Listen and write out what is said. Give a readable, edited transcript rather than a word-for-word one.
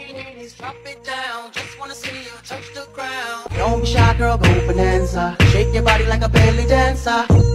ladies, drop it down. Just wanna see you touch the ground. Don't be shy, girl, go bonanza. Shake your body like a belly dancer.